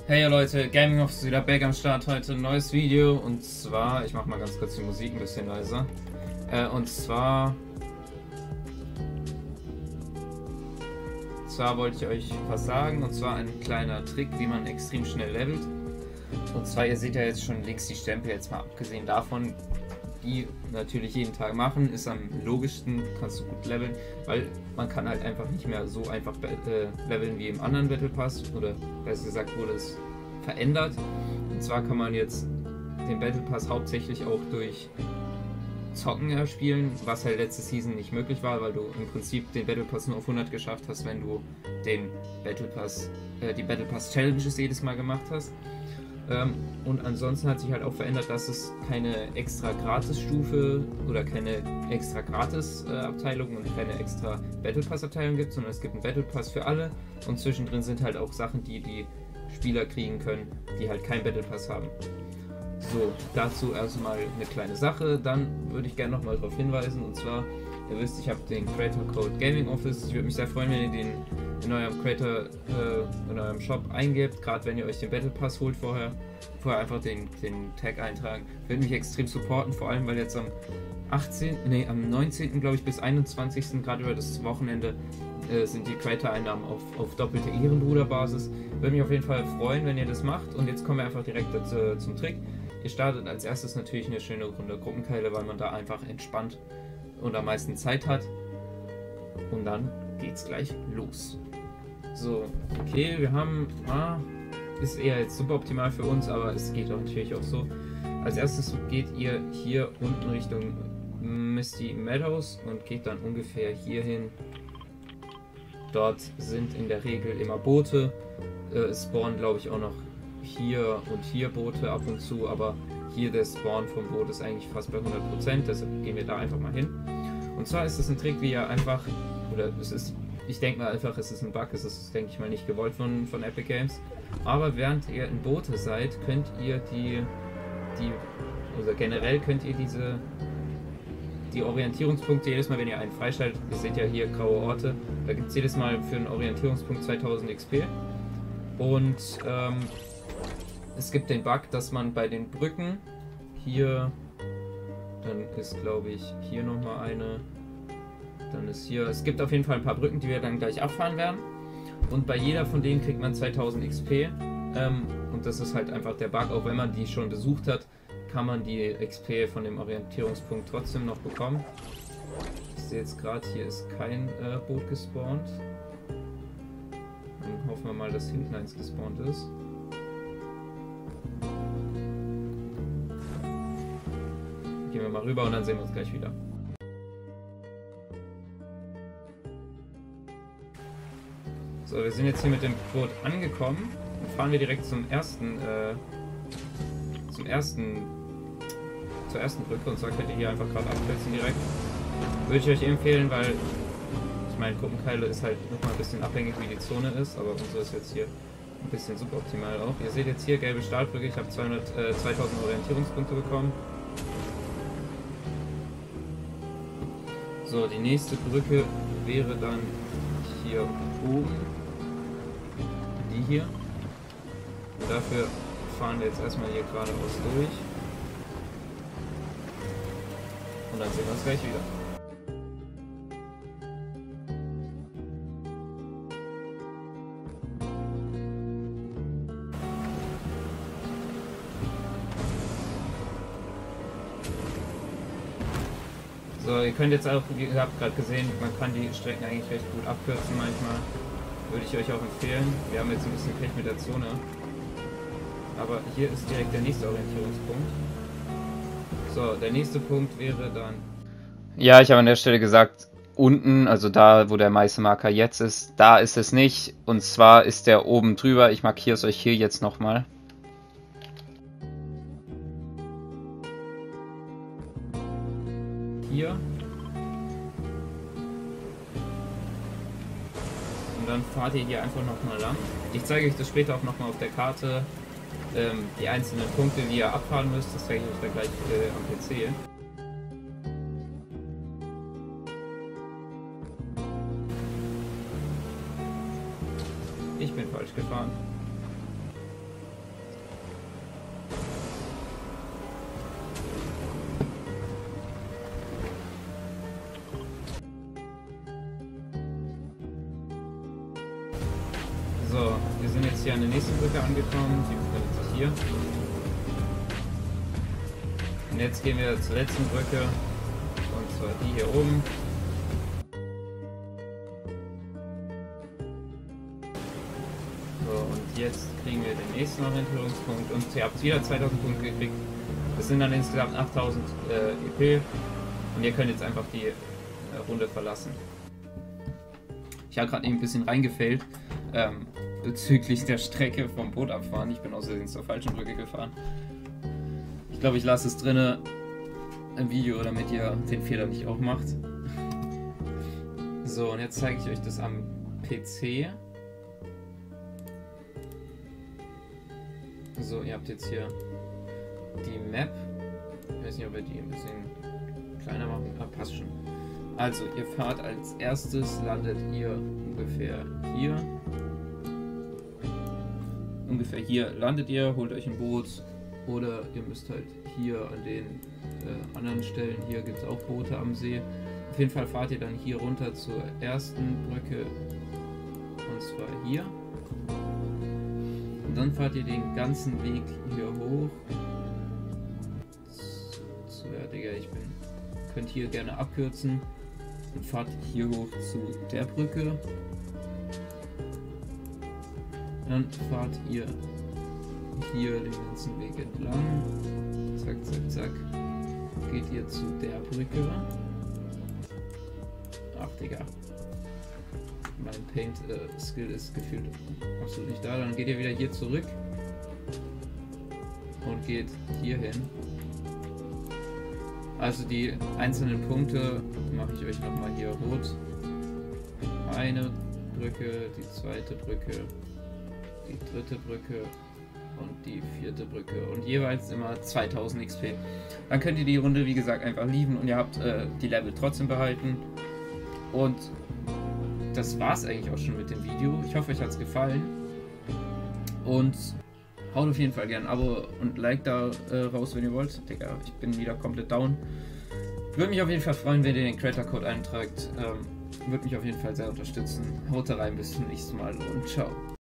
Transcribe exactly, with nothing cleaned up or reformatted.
Hey Leute, Gaming Office wieder back am Start heute, neues Video und zwar, ich mach mal ganz kurz die Musik ein bisschen leiser, äh, und zwar, zwar wollte ich euch was sagen und zwar ein kleiner Trick, wie man extrem schnell levelt. Und zwar, ihr seht ja jetzt schon links die Stempel, jetzt mal abgesehen davon, die natürlich jeden Tag machen, ist am logischsten, kannst du gut leveln, weil man kann halt einfach nicht mehr so einfach äh, leveln wie im anderen Battle Pass, oder besser gesagt wurde es verändert. Und zwar kann man jetzt den Battle Pass hauptsächlich auch durch Zocken erspielen, was halt letzte Season nicht möglich war, weil du im Prinzip den Battle Pass nur auf hundert geschafft hast, wenn du den Battle Pass, äh, die Battle Pass Challenges jedes Mal gemacht hast. Ähm, und ansonsten hat sich halt auch verändert, dass es keine extra Gratis-Stufe oder keine extra Gratis-Abteilung und keine extra Battle Pass-Abteilung gibt, sondern es gibt einen Battle Pass für alle und zwischendrin sind halt auch Sachen, die die Spieler kriegen können, die halt keinen Battle Pass haben. So, dazu erstmal eine kleine Sache, dann würde ich gerne nochmal darauf hinweisen, und zwar, ihr wisst, ich habe den Creator Code Gaming Office. Ich würde mich sehr freuen, wenn ihr den in eurem Creator, äh, in eurem Shop eingebt, gerade wenn ihr euch den Battle Pass holt vorher. Vorher einfach den, den Tag eintragen. Würde mich extrem supporten, vor allem weil jetzt am achtzehnten, nee, am neunzehnten glaube ich bis einundzwanzigsten gerade über das Wochenende äh, sind die Creator-Einnahmen auf, auf doppelte Ehrenbruderbasis. Würde mich auf jeden Fall freuen, wenn ihr das macht. Und jetzt kommen wir einfach direkt dazu, zum Trick. Ihr startet als erstes natürlich eine schöne Runde Gruppenkeile, weil man da einfach entspannt und am meisten Zeit hat. Und dann geht's gleich los. So, okay, wir haben, ah, ist eher jetzt suboptimal für uns, aber es geht auch natürlich auch so. Als erstes geht ihr hier unten Richtung Misty Meadows und geht dann ungefähr hierhin. Dort sind in der Regel immer Boote. Äh, es spawnen, glaube ich, auch noch hier und hier Boote ab und zu, aber hier der Spawn vom Boot ist eigentlich fast bei hundert Prozent, deshalb gehen wir da einfach mal hin. Und zwar ist es ein Trick, wie ihr einfach, oder es ist, ich denke mal einfach, es ist ein Bug, es ist, denke ich mal, nicht gewollt von, von Epic Games, aber während ihr in Boote seid, könnt ihr die, die, oder generell könnt ihr diese, die Orientierungspunkte jedes Mal, wenn ihr einen freischaltet, ihr seht ja hier graue Orte, da gibt es jedes Mal für einen Orientierungspunkt zweitausend X P und ähm, es gibt den Bug, dass man bei den Brücken hier, dann ist glaube ich hier nochmal eine, dann ist hier, es gibt auf jeden Fall ein paar Brücken, die wir dann gleich abfahren werden und bei jeder von denen kriegt man zweitausend X P ähm, und das ist halt einfach der Bug, auch wenn man die schon besucht hat, kann man die X P von dem Orientierungspunkt trotzdem noch bekommen. Ich sehe jetzt gerade, hier ist kein äh, Boot gespawnt. Dann hoffen wir mal, dass hinten eins gespawnt ist. Gehen wir mal rüber und dann sehen wir uns gleich wieder. So, wir sind jetzt hier mit dem Boot angekommen und fahren wir direkt zum ersten, äh, zum ersten, zur ersten Brücke, und zwar könnt ihr hier einfach gerade abkürzen direkt. Würde ich euch empfehlen, weil ich meine, Gruppenkeile ist halt nochmal ein bisschen abhängig, wie die Zone ist, aber unsere ist jetzt hier ein bisschen suboptimal auch. Ihr seht jetzt hier gelbe Stahlbrücke, ich habe äh, zweitausend Orientierungspunkte bekommen. So, die nächste Brücke wäre dann hier oben, die hier. Und dafür fahren wir jetzt erstmal hier geradeaus durch. Und dann sehen wir uns gleich wieder. So, ihr könnt jetzt auch, wie ihr habt gerade gesehen, man kann die Strecken eigentlich recht gut abkürzen manchmal. Würde ich euch auch empfehlen. Wir haben jetzt ein bisschen Pech mit der Zone. Aber hier ist direkt der nächste Orientierungspunkt. So, der nächste Punkt wäre dann... Ja, ich habe an der Stelle gesagt, unten, also da, wo der weiße Marker jetzt ist, da ist es nicht. Und zwar ist der oben drüber. Ich markiere es euch hier jetzt nochmal. Hier. Und dann fahrt ihr hier einfach nochmal lang. Ich zeige euch das später auch nochmal auf der Karte, ähm, die einzelnen Punkte, die ihr abfahren müsst. Das zeige ich euch dann gleich äh, am P C. Ich bin falsch gefahren. wir sind jetzt hier an der nächsten Brücke angekommen, die befindet sich hier. Und jetzt gehen wir zur letzten Brücke, und zwar die hier oben. So, und jetzt kriegen wir den nächsten Orientierungspunkt und ihr habt wieder zweitausend Punkte gekriegt. Das sind dann insgesamt achttausend äh, E P und ihr könnt jetzt einfach die äh, Runde verlassen. Ich habe gerade ein bisschen reingefällt ähm, bezüglich der Strecke vom Boot abfahren. Ich bin außerdem zur falschen Brücke gefahren. Ich glaube, ich lasse es drinne im Video, damit ihr den Fehler nicht auch macht. So, und jetzt zeige ich euch das am P C. So, ihr habt jetzt hier die Map. Ich weiß nicht, ob wir die ein bisschen kleiner machen. Ah, passt schon. Also, ihr fahrt als erstes, landet ihr ungefähr hier. Ungefähr hier landet ihr, holt euch ein Boot. Oder ihr müsst halt hier an den äh, anderen Stellen, hier gibt es auch Boote am See. Auf jeden Fall fahrt ihr dann hier runter zur ersten Brücke. Und zwar hier. Und dann fahrt ihr den ganzen Weg hier hoch. So, ja, Digga, ich bin. Könnt hier gerne abkürzen. Und fahrt hier hoch zu der Brücke. Dann fahrt ihr hier den ganzen Weg entlang. Zack, zack, zack. Geht ihr zu der Brücke. Ach, Digga. Mein Paint-Skill äh, ist gefühlt absolut nicht da. Dann geht ihr wieder hier zurück. Und geht hier hin. Also die einzelnen Punkte mache ich euch nochmal hier rot. Eine Brücke, die zweite Brücke, die dritte Brücke und die vierte Brücke und jeweils immer zweitausend X P. Dann könnt ihr die Runde, wie gesagt, einfach lieben und ihr habt äh, die Level trotzdem behalten. Und das war's eigentlich auch schon mit dem Video. Ich hoffe, euch hat's gefallen. Und haut auf jeden Fall gerne ein Abo und Like da äh, raus, wenn ihr wollt. Digga, ich bin wieder komplett down. Würde mich auf jeden Fall freuen, wenn ihr den Creator Code eintragt. Ähm, würde mich auf jeden Fall sehr unterstützen. Haut da rein, bis zum nächsten Mal und ciao.